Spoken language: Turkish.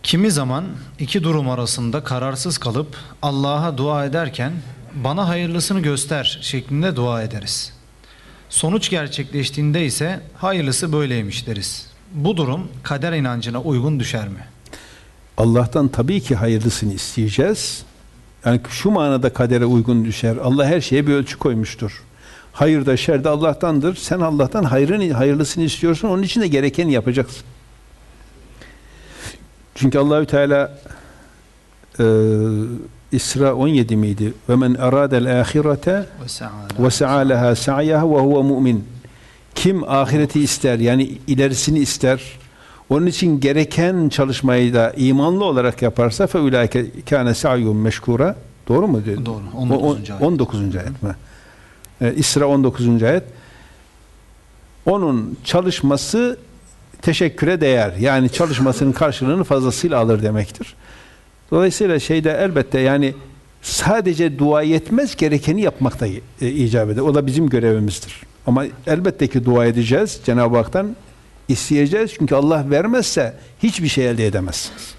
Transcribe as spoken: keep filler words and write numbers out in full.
Kimi zaman iki durum arasında kararsız kalıp Allah'a dua ederken bana hayırlısını göster şeklinde dua ederiz. Sonuç gerçekleştiğinde ise hayırlısı böyleymiş deriz. Bu durum kader inancına uygun düşer mi? Allah'tan tabii ki hayırlısını isteyeceğiz. Yani şu manada kadere uygun düşer. Allah her şeye bir ölçü koymuştur. Hayır da şer de Allah'tandır. Sen Allah'tan hayrını, hayırlısını istiyorsun. Onun için de gerekeni yapacaksın. Çünkü Allahü Teala e, İsra on yedi miydi? Ve men aradel ahirete ve sa'alaha sa'yaha ve huve mu'min. Kim ahireti ister, yani ilerisini ister, onun için gereken çalışmayı da imanlı olarak yaparsa fe ulaike kâne sa'yun meşkura. Doğru mu dedi? Doğru. on dokuzuncu ayet. on dokuzuncu ayet mi? E, İsra on dokuzuncu ayet. Onun çalışması teşekküre değer. Yani çalışmasının karşılığını fazlasıyla alır demektir. Dolayısıyla şeyde elbette yani sadece dua yetmez, gerekeni yapmak da e, icap eder. O da bizim görevimizdir. Ama elbette ki dua edeceğiz. Cenab-ı Hak'tan isteyeceğiz. Çünkü Allah vermezse hiçbir şey elde edemezsiniz.